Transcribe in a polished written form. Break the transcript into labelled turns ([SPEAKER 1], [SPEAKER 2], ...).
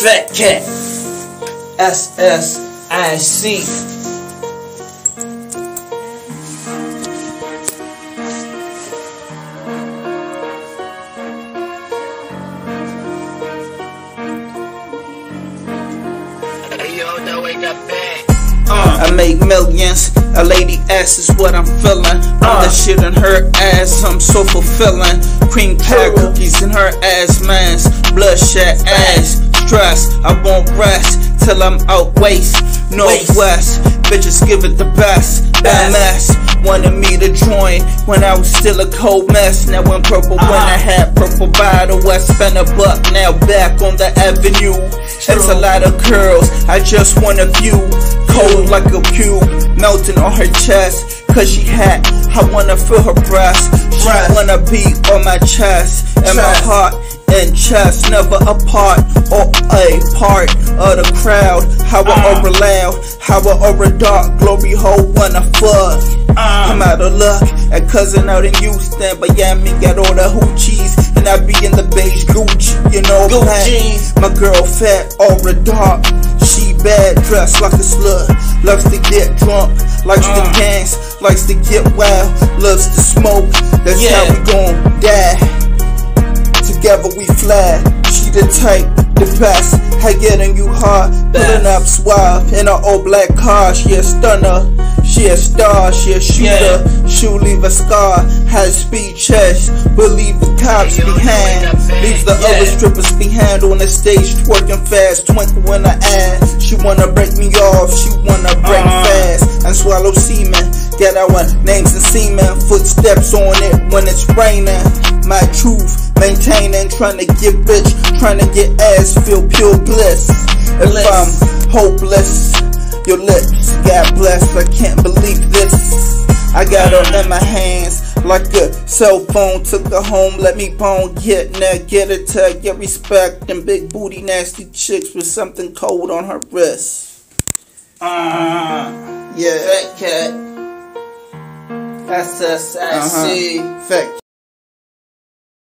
[SPEAKER 1] Fat Cat SSIC. I make millions, a lady ass is what I'm feeling. That shit in her ass, I'm so fulfilling. Cream pie cookies in her ass, man's bloodshot ass. Stress, I won't rest till I'm out waste. Northwest, bitches give it the best. MS wanted me to join when I was still a cold mess. Now I'm purple when I had purple bottle. I spent $1, now back on the avenue. It's a lot of girls, I just want a few. Cold like a cube, melting on her chest. Cause she hot, I wanna feel her breast. She wanna be on my chest. And my heart and chest, never apart or a part of the crowd. How I over loud, how I over dark. Glory hole wanna fuck. I'm out of luck at cousin out in Houston, but yeah, me got all the hoochies. And I be in the beige Gucci, you know that. My girl fat, over dark. She bad, dressed like a slut. Loves to get drunk, likes to dance, likes to get wild, loves to smoke. That's how we gon' die. Together we fly. She the type, the best. I getting you hard, pulling up suave in an all black car. She a stunner, she a star, she a shooter. She'll leave a scar, high speed chest, but leave the cops behind. Leaves the other strippers behind on the stage, twerking fast, twinkle in her ass. She wanna break me off, she wanna break fast and swallow semen. Get our names and semen, footsteps on it when it's raining. My truth, maintaining, trying to get bitch, trying to get ass, feel pure bliss. If I'm hopeless, your lips, God bless, I can't believe this. I got her in my hands like a cell phone, took her home, let me bone, get neck, get a tag, get respect, and big booty nasty chicks with something cold on her wrist. Yeah, Fat Cat SSIC. Fat